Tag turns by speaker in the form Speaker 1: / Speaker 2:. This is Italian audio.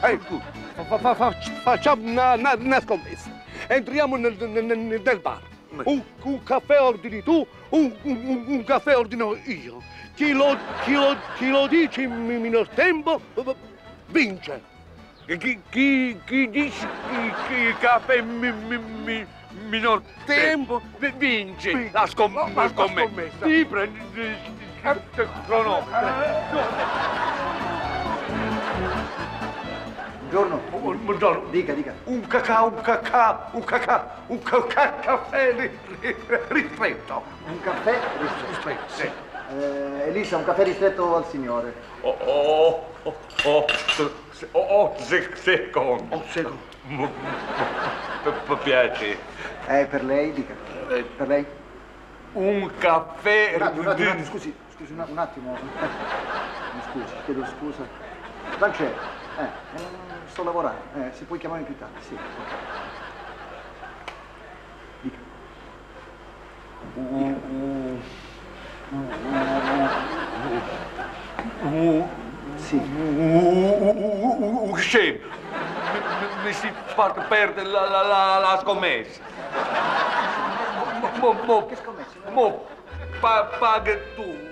Speaker 1: Facciamo una scommessa. Entriamo nel bar. Un caffè ordini tu, un caffè ordino io. Chi lo dice in minor tempo vince.
Speaker 2: Chi dice che caffè minor tempo vince la scommessa. Sì, prendi il cronometro.
Speaker 3: Buongiorno. Dica.
Speaker 1: Un caffè ristretto.
Speaker 3: Un caffè
Speaker 1: Ristretto, sì.
Speaker 3: Elisa, un caffè ristretto al signore.
Speaker 2: Secondo. Per piacere.
Speaker 3: Per lei, dica. Per lei?
Speaker 2: Un caffè...
Speaker 3: Un attimo, scusi, un attimo. Mi scusi, chiedo scusa. Non c'è. Sto lavorando. Si può chiamare più tardi, sì. Dica. Sì.
Speaker 2: Un scemo. Mi si fa perdere la scommessa.
Speaker 3: Che scommessa?
Speaker 2: Paghi tu.